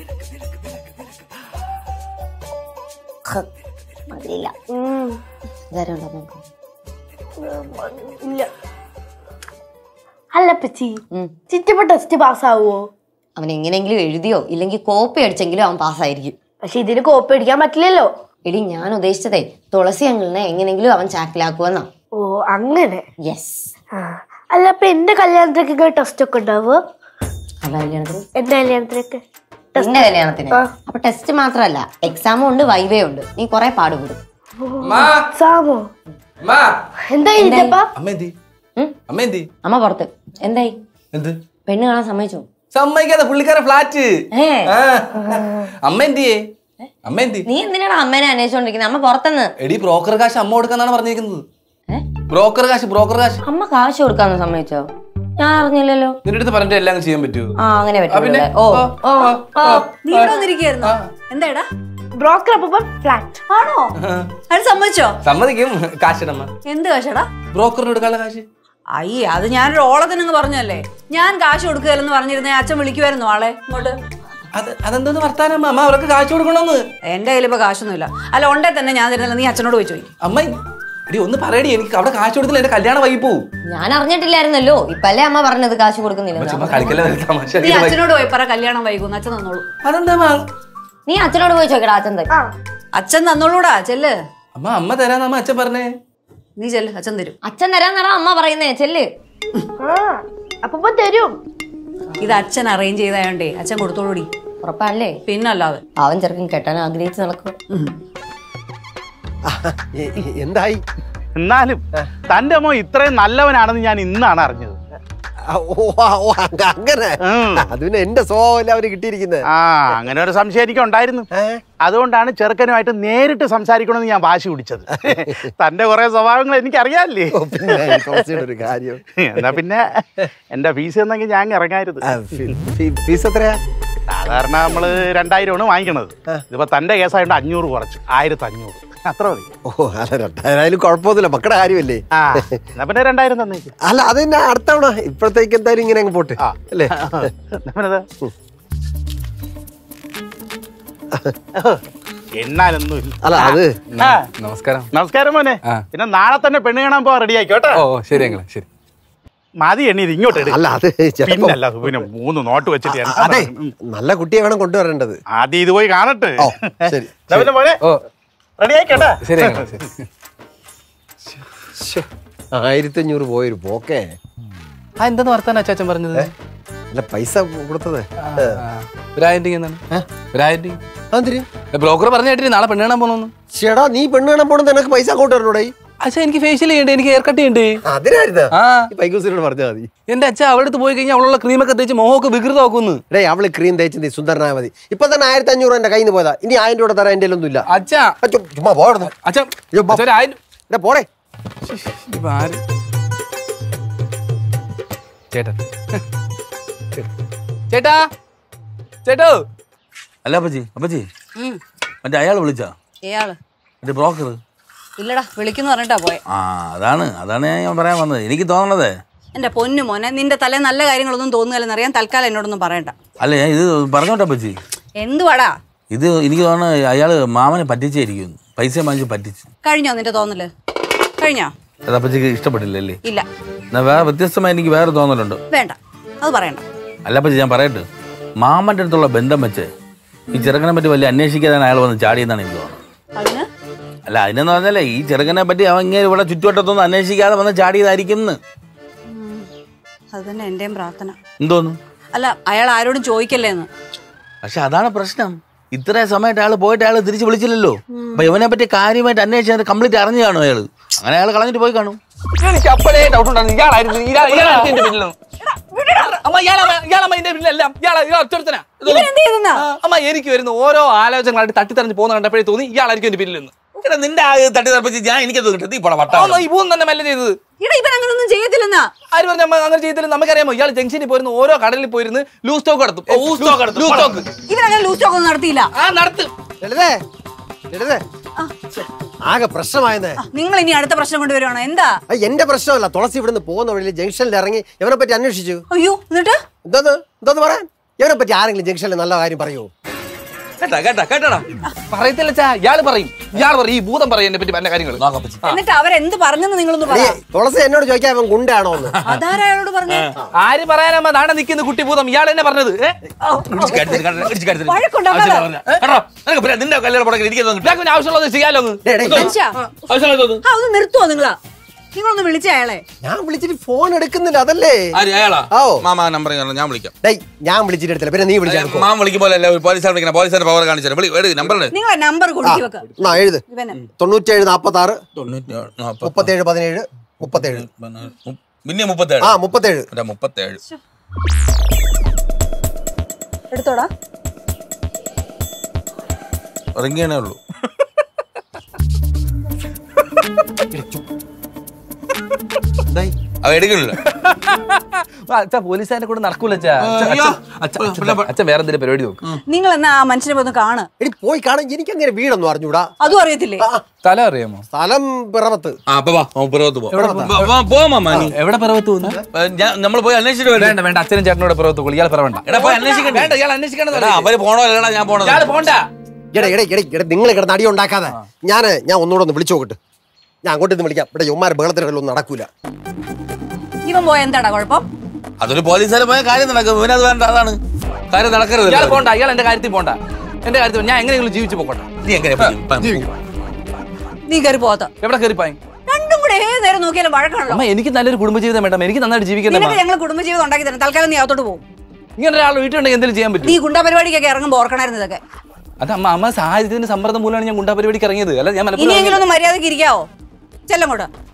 മതിയില്ല. അല്ല പച്ചി, ചിറ്റപ്പ ടെസ്റ്റ് പാസ്സാവോ? അവൻ എങ്ങനെയെങ്കിലും എഴുതിയോ ഇല്ലെങ്കിൽ കോപ്പി അടിച്ചെങ്കിലും അവൻ പാസ്സായിരിക്കും. പക്ഷെ ഇതിന് കോപ്പി അടിക്കാൻ പറ്റില്ലല്ലോ. എടി ഞാൻ ഉദ്ദേശിച്ചതേ തുളസി അങ്കിളിനെ എങ്ങനെയെങ്കിലും അവൻ ചാക്കിലാക്കുവെന്നാ. ഓ അങ്ങനെ. യെസ്. അല്ല അപ്പൊ എന്റെ കല്യാണത്തിനൊക്കെ ടെസ്റ്റ് ഒക്കെ ഉണ്ടാവോ? എന്റെ കല്യാണത്തിനൊക്കെ? എന്റെ കല്യാണത്തിന് അപ്പൊ ടെസ്റ്റ് മാത്രല്ല, എക്സാമും ഉണ്ട്, വൈവേ ഉണ്ട്. നീ കൊറേ പാടുപെടും. എന്തായി? അമ്മ പുറത്ത്. എന്തായി? പെണ്ണ് കാണാൻ സമ്മതിച്ചോ? സമ്മതിക്കാതെ പുള്ളിക്കാരെ ഫ്ലാറ്റ്. നീ എന്തിനാണ് അമ്മേനെ അന്വേഷിച്ചോണ്ടിരിക്കുന്നത്? അമ്മ പുറത്തുനിന്ന്. എടി ബ്രോക്കർ കാശ് അമ്മ കൊടുക്കാന്നാണ് പറഞ്ഞിരിക്കുന്നത്. ബ്രോക്കർ കാശ്. അമ്മ കാശ് കൊടുക്കാന്ന് സമ്മതിച്ചോ? ഞാൻ അറിഞ്ഞില്ലല്ലോ. നിന്റെ അടുത്ത് പറഞ്ഞിട്ട് എല്ലാം ചെയ്യാൻ പറ്റുമോ? ആ അങ്ങനെ പറ്റും. എന്താടാ ബ്രോക്കർ അപ്പം ഫ്ലാറ്റ് ആണോ? അത് സമ്മതിച്ചോ? സമ്മതിക്കും. കാശിടമ്മ. എന്ത് കാശടാ? ബ്രോക്കറിന് കൊടുക്കാനുള്ള കാശ്. അയ്യേ, അത് ഞാനൊരു ഓളത്തിനങ്ങ് പറഞ്ഞല്ലേ. ഞാൻ കാശ് കൊടുക്കുകയല്ലെന്ന് പറഞ്ഞിരുന്നേ അച്ഛൻ വിളിക്കുമായിരുന്നു ആളെ ഇങ്ങോട്ട്. അതെന്തോന്ന് വർത്താനം? അമ്മ അവർക്ക് കാശ് കൊടുക്കണമെന്ന്. എന്റെ കയ്യിൽ ഇപ്പൊ കാശൊന്നുമില്ല. അല്ല ഉണ്ടേ തന്നെ ഞാൻ തരുന്നില്ല. നീ അച്ഛനോട് പോയി ചോദിക്കും. അമ്മ എടി ഒന്ന് പറയടി, എനിക്ക് അവിടെ കാശ് കൊടുത്തില്ല, എന്റെ കല്യാണം വൈകി പോവും. ഞാൻ അറിഞ്ഞിട്ടില്ലായിരുന്നല്ലോ. ഇപ്പല്ലേ അമ്മ പറഞ്ഞത് കാശ് കൊടുക്കുന്നില്ല. നീ അച്ഛനോട് പോയി പറ കല്യാണം വൈകും. അച്ഛൻ തന്നോളൂ. അതെന്താ? നീ അച്ഛനോട് പോയി ചോദിക്കടാ. അച്ഛൻ തരും. അച്ഛൻ തന്നോളൂടാ. ചെല്ല്. അമ്മ തരാന്നമ്മ അച്ഛൻ പറഞ്ഞേ. നീ ചെല്ല്, അച്ഛൻ തരും. അച്ഛൻ തരാന്നാടാ അമ്മ പറയുന്നേ. ചെല്ല്. അപ്പൊ തരും. ഇത് അച്ഛൻ അറേഞ്ച് ചെയ്തായോണ്ടേ അച്ഛൻ കൊടുത്തോളൂടി. ഉറപ്പല്ലേ? പിന്നല്ലാതെ. അവൻ ചെറുക്കൻ കെട്ടാൻ ആഗ്രഹിച്ച് നടക്കും. എന്തായി? എന്നാലും തന്റെ അമ്മ ഇത്രയും നല്ലവനാണെന്ന് ഞാൻ ഇന്നാണ് അറിഞ്ഞത്. അങ്ങനെ അത് പിന്നെ എന്റെ സ്വഭാവമല്ല അവര് കിട്ടിയിരിക്കുന്നത്. അങ്ങനെ ഒരു സംശയം എനിക്ക് ഉണ്ടായിരുന്നു. അതുകൊണ്ടാണ് ചെറുക്കനുമായിട്ട് നേരിട്ട് സംസാരിക്കണമെന്ന് ഞാൻ വാശി പിടിച്ചത്. തന്റെ കുറെ സ്വഭാവങ്ങൾ എനിക്ക് അറിയാല്ലേ. ഒരു കാര്യം എന്നാ പിന്നെ എന്റെ ഫീസ് എന്നെങ്കിൽ ഞാൻ ഇറങ്ങായിരുന്നു. ഫീസ് എത്രയാ? സാധാരണ നമ്മള് 2000 വാങ്ങിക്കണത്. ഇതിപ്പോ തന്റെ കേസായിട്ട് 500 കുറച്ച് 1500. അത്ര മതി. ഓ അല്ല 2000 കുഴപ്പമൊന്നുമില്ല, മക്കളുടെ കാര്യമല്ലേ. എന്നാ പിന്നെ 2000 തന്നേക്ക്. അല്ല അത് തന്നെ അടുത്ത തവണ. ഇപ്പോഴത്തേക്ക് എന്തായാലും ഇങ്ങനെ അങ്ങ് പോട്ടെ അല്ലേ. എന്നാലൊന്നും അല്ല അത് നമസ്കാരം. നമസ്കാരം മോനെ. പിന്നെ നാളെ തന്നെ പെണ്ണ് കാണാൻ പോവാൻ റെഡി ആയിക്കോട്ടെ. ഓ ശരി ശരി. മതി എണ്ണീത് ഇങ്ങോട്ട്. അല്ല അത് പിന്നല്ല പിന്നെ 3 നോട്ട് വെച്ചിട്ട് അതെ നല്ല കുട്ടിയെ വേണം കൊണ്ടുവരേണ്ടത്. ആദ്യം ഇത് പോയി കാണട്ടെ. ശരി മോനെ റെഡി ആയിക്കോട്ടെ. ശരി. 1500 പോയൊരു പോക്കേ. എന്താന്ന് വർത്താനം അച്ചാച്ചൻ പറഞ്ഞത്? അല്ല പൈസ കൊടുത്തത് 1000 ബ്രോക്കർ പറഞ്ഞ കേട്ടിട്ട് നാളെ പെണ്ണ് കാണാൻ പോന്നു. ചേടാ നീ പെണ്ണ് കാണാൻ പോണെന്ന് നിനക്ക് പൈസ അങ്ങോട്ട് വരണോടേ. അച്ഛാ എനിക്ക് ഫേഷ്യൽ ചെയ്യണ്ടേ, എനിക്ക് ഹെയർ കട്ട് ചെയ്യണ്ടേ. പൈക്കൂസിനോട് പറഞ്ഞാൽ മതി. എന്റെ അച്ഛൻ അവിടെ അടുത്ത് പോയി കഴിഞ്ഞാൽ അവളുള്ള ക്രീമൊക്കെ തേച്ച് മോഹമൊക്കെ വികൃതമാക്കുന്നു. ഡേ അവള് ക്രീം തേച്ച് നീ സുന്ദരനായ മതി. ഇപ്പൊ തന്നെ 1500 എന്റെ കയ്യിൽ നിന്ന് പോയതാ. ഇനി 1000 രൂപ തരാൻ എന്റെ ഒന്നും ഇല്ല. അച്ഛാ ചുമ്മാ പോടുന്നു. അച്ഛാ പോടെ ചേട്ടാ ചേട്ടാ ചേട്ടോ. അല്ല അപ്പച്ചി മറ്റേ അയാള് വിളിച്ചാ? മറ്റേ ബ്രോക്കർ ഇല്ലടാ, വിളിക്കുന്നു പറഞ്ഞിട്ടാ പോയെ. അതാണ് ഞാൻ പറയാൻ വന്നത്. എനിക്ക് തോന്നണത് എന്റെ പൊന്നു മോനെ, നിന്റെ തലേ നല്ല കാര്യങ്ങളൊന്നും തോന്നുകയല്ലെന്നറിയാൻ തൽക്കാലം എന്നോടൊന്നും പറയണ്ട. അല്ല ഞാൻ ഇത് പറഞ്ഞോട്ടെ അപ്പച്ചി. എന്തുവാടാ ഇത്? എനിക്ക് തോന്നുന്നത് അയാള് മാമനെ പറ്റിച്ചായിരിക്കും. പൈസ വാങ്ങിച്ച് പറ്റിച്ചു. കഴിഞ്ഞോ നിന്റെ തോന്നല്? കഴിഞ്ഞോ? അത് അപ്പച്ചിക്ക് ഇഷ്ടപ്പെട്ടില്ലല്ലേ? ഇല്ല. എന്നാ വേറെ വ്യത്യസ്തമായി എനിക്ക് വേറെ തോന്നലുണ്ട്. വേണ്ട, അത് പറയണ്ട. അല്ല അപ്പച്ചി ഞാൻ പറയട്ടെ, മാമന്റെ അടുത്തുള്ള ബന്ധം വെച്ച് ഈ ചെറുക്കനെ പറ്റി വലിയ അന്വേഷിക്കാതാണ് അയാൾ വന്ന് ചാടിയെന്നാണ് എനിക്ക് തോന്നുന്നത്. അല്ല അതിനെന്ന് പറഞ്ഞാലേ ഈ ചെറുക്കനെ പറ്റി അവൻ ഇങ്ങനെ ഇവിടെ ചുറ്റുവട്ടത്തൊന്നും അന്വേഷിക്കാതെ വന്ന് ചാടിയതായിരിക്കും. അത് തന്നെ എന്റെയും പ്രാർത്ഥന. എന്തോന്നു? അല്ല അയാൾ ആരോടും ചോദിക്കല്ലേന്ന്. പക്ഷെ അതാണ് പ്രശ്നം. ഇത്രയും സമയത്ത് അയാൾ പോയിട്ട് അയാൾ തിരിച്ച് വിളിച്ചില്ലല്ലോ. അപ്പൊ ഇവനെ പറ്റി കാര്യമായിട്ട് അന്വേഷിച്ചത് കംപ്ലീറ്റ് അറിഞ്ഞു കാണും അയാള്. അങ്ങനെ അയാൾ കളഞ്ഞിട്ട് പോയി കാണും. എനിക്ക് അപ്പോഴേ ഡൗട്ട് ഉണ്ടായിരുന്നു ഇയാളായിരുന്നു. അമ്മ എനിക്ക് വരുന്ന ഓരോ ആലോചനകളായിട്ട് തട്ടിത്തറിഞ്ഞ് പോകുന്ന കണ്ടപ്പോഴേ തോന്നി ഇയാളായിരിക്കും എന്റെ പിന്നിലെന്ന്. നിന്റെ തട്ടി തെറപ്പിച്ച് ഞാൻ എനിക്കത് കിട്ടും. ഈ പൂന്ന് തന്നെ മെല്ലെ ചെയ്തത്. അങ്ങനൊന്നും ചെയ്യത്തില്ലെന്നാ ആര് പറഞ്ഞ അങ്ങനെ ചെയ്തില്ല? നമുക്കറിയാമോ ഇയാൾ ജംഗ്ഷനിൽ പോയിരുന്നു, ഓരോ കടലിൽ പോയിരുന്ന് ലൂസ് സ്റ്റോക്ക് നടത്തും. ഇവരങ്ങനെ ലൂസ് സ്റ്റോക്ക് ഒന്നും നടത്തിയില്ല. നടത്തും. ആകെ പ്രശ്നമായെന്നേ. നിങ്ങൾ ഇനി അടുത്ത പ്രശ്നം കൊണ്ടുവരുവാണോ? എന്താ? എന്റെ പ്രശ്നമല്ല. തുളസി ഇവിടുന്ന് പോകുന്ന വഴിയിൽ ജംഗ്ഷനിൽ ഇറങ്ങി ഇവനെ പറ്റി അന്വേഷിച്ചു. അയ്യോ എന്നിട്ട് എന്തോന്ന് പറയാൻ? ഇവനെ പറ്റി ആരെങ്കിലും ജംഗ്ഷനിൽ നല്ല കാര്യം പറയൂ? കേട്ടാ പറയത്തില്ല ചാ, ഇയാള് പറയും ഈ ഭൂതം പറയും എന്നെ പറ്റി പല കാര്യങ്ങൾ. എന്നിട്ട് അവരെന്ത് പറഞ്ഞെന്ന് നിങ്ങളൊന്ന് പറ. തുളസി എന്നോട് ചോദിക്കാൻ അവൻ ഗുണ്ടാണോ എന്ന്. അതാരാ അയാളോട് പറഞ്ഞു? ആര് പറയാനാ നാടെ നിൽക്കുന്ന കുട്ടി ഭൂതം, ഇയാൾ എന്നെ പറഞ്ഞത്. നിന്റെ കല്യാണം ആവശ്യമുള്ളത് ചെയ്യാലോ. ഒന്ന് നിർത്തുവോ നിങ്ങളാ? നിങ്ങളൊന്ന് വിളിച്ച അയാളെ. ഞാൻ വിളിച്ചിട്ട് ഫോൺ എടുക്കുന്നില്ല, അതല്ലേ. മാമാ നമ്പർ ഞാൻ വിളിക്കാം. ഞാൻ വിളിച്ചിട്ട് എടുത്തില്ല, പിന്നെ നീ വിളിച്ചാൽ മാമ വിളിക്കുമ്പോൾ പോലീസാണ് വിളിക്കണം. പോലീസിന്റെ പവർ കാണിച്ചു നമ്പർ നിങ്ങളെ നമ്പർ കൊടുക്കി വെക്ക. എഴുത് 97 46 37 17 37. പിന്നെ 37. 37 എടുത്തോടാ. ഇറങ്ങിയാണേ ഉള്ളൂ. അവ എടുക്കണില്ല. അച്ഛാ പോലീസുകാരെ കൂടെ നടക്കൂല അച്ഛൻ വേറെ എന്തെങ്കിലും പരിപാടി നോക്കും. നിങ്ങൾ എന്നാ ആ മനുഷ്യനെ പോയി കാണ്. പോയി കാണാൻ എനിക്ക് അങ്ങനെ വീടൊന്നും അറിഞ്ഞൂടാ. അതും അറിയത്തില്ലേ? സ്ഥലം അറിയാമോ? സ്ഥലം പിറവത്ത്. എവിടെ പിറവത്ത് പോകുന്നു? നമ്മൾ പോയി അന്വേഷിച്ചിട്ട് വേണ്ട വേണ്ട, അച്ഛനും ചേട്ടനോട് പിറവത്ത് പോകും. ഇയാൾ പിറവണ്ട. വേണ്ട, ഇയാൾ അന്വേഷിക്കണം. അവര് പോണോ അല്ലടാ ഞാൻ പോണോ? പോണ്ട. നിങ്ങൾ കിടന്ന് അടി ഉണ്ടാക്കാതെ ഞാൻ ഒന്നുകൂടെ ഒന്ന് വിളിച്ചു നോക്കട്ടെ. ഞാൻ അങ്ങോട്ട് നിന്ന് വിളിക്കാം. ഇവിടെ യുമാർ ബഹളത്തിനൊന്നും നടക്കൂല. ഇവൻ പോയ എന്താടാ കുഴപ്പം? അതൊരു പോലീസുകാരെ പോയ കാര്യം നടക്കും. ഇവനത് വേണ്ട, അതാണ് കാര്യം നടക്കരുത്. ഇയാൾ പോണ്ട, ഇയാൾ എന്റെ കാര്യത്തിൽ പോണ്ട. എന്റെ കാര്യത്തിൽ ഞാൻ എങ്ങനെയെങ്കിലും ജീവിച്ചു പോക്കോട്ടെ. നീ എങ്ങനെ നീ കയറി പോകാത്ത എവിടെ കയറിപ്പായി? രണ്ടും കൂടെ ഏത് നേരം നോക്കിയാലും വഴക്കാണല്ലോ. അമ്മ എനിക്ക് നല്ലൊരു കുടുംബജീവിതം വേണ്ട, എനിക്ക് നന്നായിട്ട് ജീവിക്കണം. ഞങ്ങൾ കുടുംബജീവിതം ഉണ്ടാക്കി തരാം. തൽക്കാലം നീ അകത്തോട്ട് പോകും. ഇങ്ങനെ ഒരാൾ വീട്ടിലുണ്ടെങ്കിൽ എന്തെങ്കിലും ചെയ്യാൻ പറ്റും. നീ ഗുണ്ടാ പരിപാടിക്കൊക്കെ ഇറങ്ങുമ്പോൾ ഓർക്കണായിരുന്നു ഇതൊക്കെ. അത് അമ്മ സാഹചര്യത്തിന്റെ സമ്മർദ്ദം മൂലമാണ് ഞാൻ ഗുണ്ടാ പരിപാടിക്ക് ഇറങ്ങിയത്. അല്ല ഞാൻ ഇനിയെങ്കിലും ഒന്ന് മര്യാദക്ക് ഇരിക്കാവോ? ചെല്ലങ്ങോട്ട്.